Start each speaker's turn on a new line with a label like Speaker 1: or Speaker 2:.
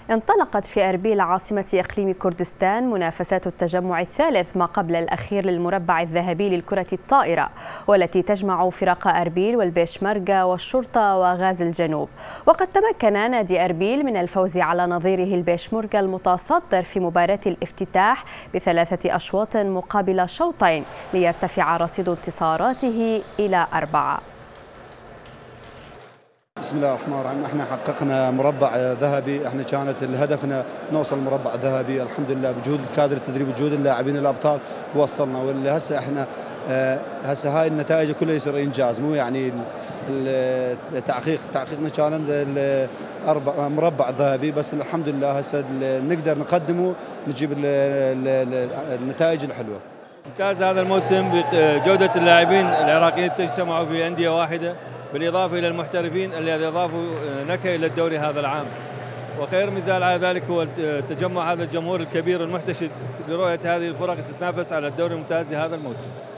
Speaker 1: انطلقت في أربيل عاصمة إقليم كردستان منافسات التجمع الثالث ما قبل الأخير للمربع الذهبي للكرة الطائرة، والتي تجمع فرق أربيل والبيشمركة والشرطة وغاز الجنوب. وقد تمكن نادي أربيل من الفوز على نظيره البيشمركة المتصدر في مباراة الافتتاح ب3 أشواط مقابل شوطين، ليرتفع رصيد انتصاراته إلى 4.
Speaker 2: بسم الله الرحمن الرحيم. احنا حققنا مربع ذهبي، احنا كانت هدفنا نوصل مربع ذهبي، الحمد لله بجهود الكادر التدريبي وجهود اللاعبين الابطال وصلنا. واللي هسه احنا هاي النتائج كلها يصير انجاز، مو يعني تحقيقنا كان مربع ذهبي، بس الحمد لله هسه نقدر نقدمه نجيب النتائج الحلوه.
Speaker 3: امتاز هذا الموسم بجوده اللاعبين العراقيين تجتمعوا في انديه واحده، بالإضافة إلى المحترفين الذي أضافوا نكهة إلى الدوري هذا العام. وخير مثال على ذلك هو تجمع هذا الجمهور الكبير المحتشد برؤية هذه الفرق تتنافس على الدوري الممتاز لهذا الموسم.